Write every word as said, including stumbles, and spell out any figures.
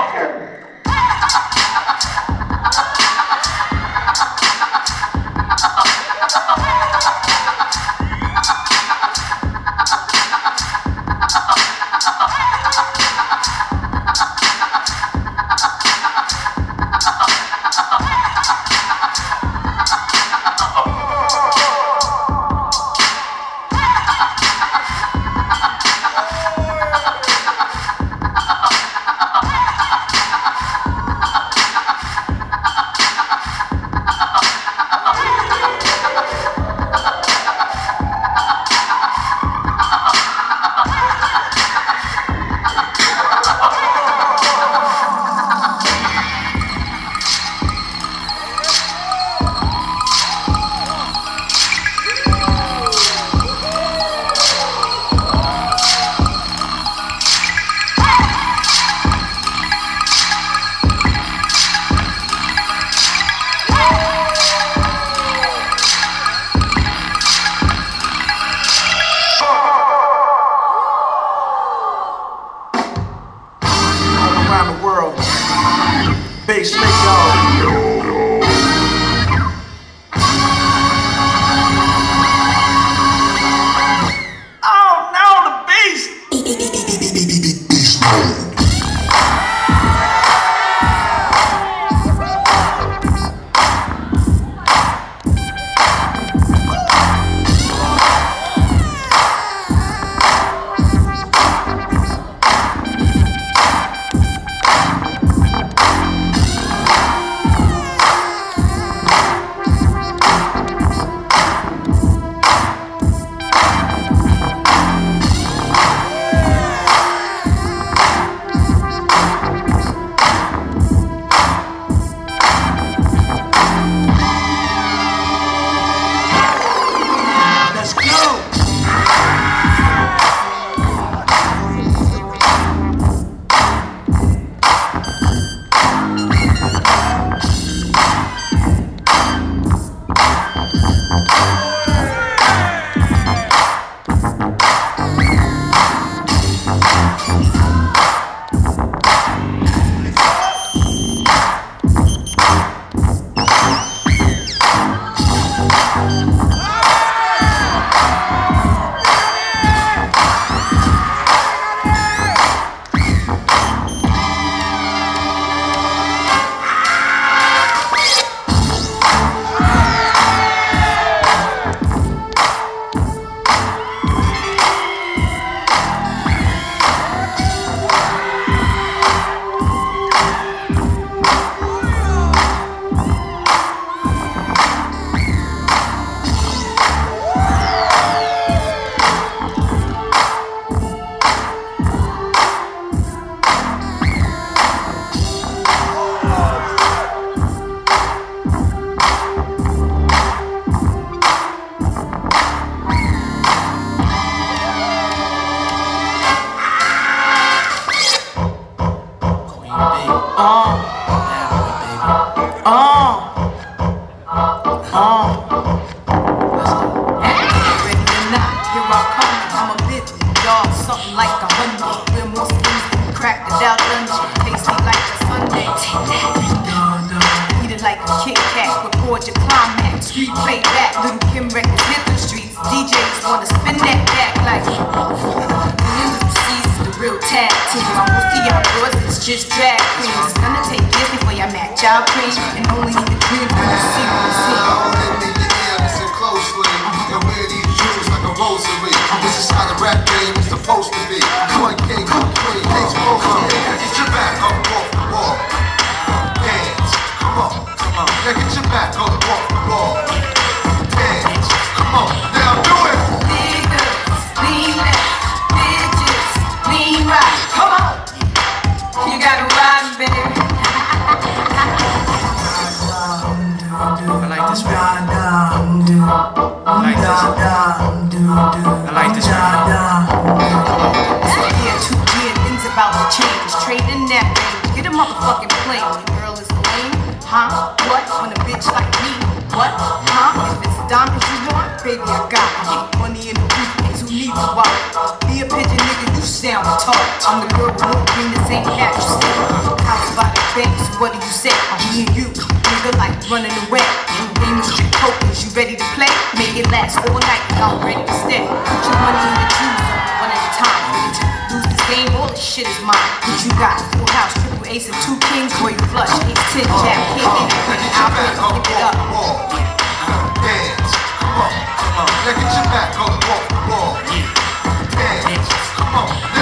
motherfucker. Be a pigeon nigga, you sound tall. I'm the girl with no green, this ain't natural. dance all night, y'all ready to stay. Put your money in the juice, one at a time. Lose this game, all this shit is mine. What you got? Full house, triple ace, and two kings. Boy, you flush. Ace, ten, jack, king, and a queen. I'll give it up. Dance, come on, come on. Now get your back on the wall, wall. Dance, come on.